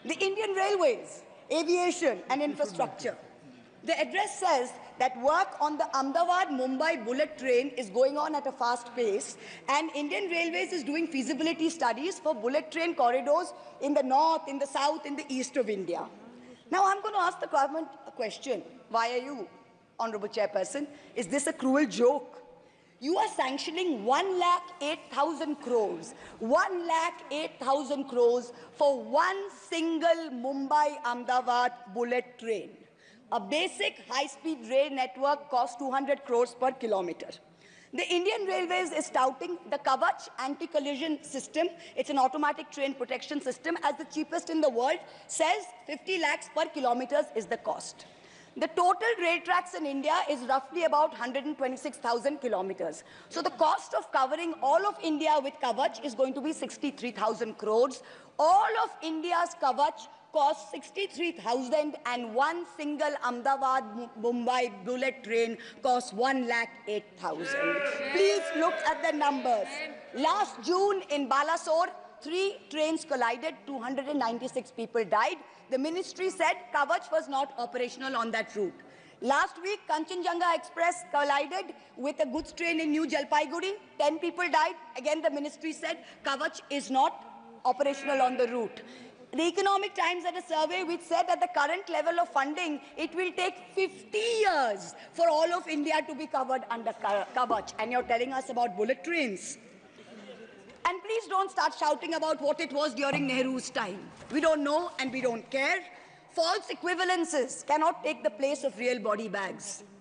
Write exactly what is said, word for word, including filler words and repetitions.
The Indian Railways, Aviation and Infrastructure. The address says that work on the Ahmedabad-Mumbai bullet train is going on at a fast pace, and Indian Railways is doing feasibility studies for bullet train corridors in the north, in the south, in the east of India. Now I'm going to ask the government a question. Why are you, Honorable Chairperson? Is this a cruel joke? You are sanctioning one lakh eight thousand crores, one lakh eight thousand crores for one single Mumbai-Ahmedabad bullet train. A basic high-speed rail network costs two hundred crores per kilometer. The Indian Railways is touting the Kavach anti-collision system. It's an automatic train protection system as the cheapest in the world, says fifty lakhs per kilometer is the cost. The total rail tracks in India is roughly about one hundred twenty-six thousand kilometers. So the cost of covering all of India with Kavach is going to be sixty-three thousand crores. All of India's Kavach costs sixty-three thousand, and one single Ahmedabad-Mumbai bullet train costs one lakh eight thousand. Please look at the numbers. Last June in Balasore, three trains collided, two hundred ninety-six people died. The ministry said Kavach was not operational on that route. Last week, Kanchenjunga Express collided with a goods train in New Jalpaiguri. Ten people died. Again, the ministry said Kavach is not operational on the route. The Economic Times had a survey which said at the current level of funding, it will take fifty years for all of India to be covered under Kavach. And you're telling us about bullet trains. And please don't start shouting about what it was during Nehru's time. We don't know and we don't care. False equivalences cannot take the place of real body bags.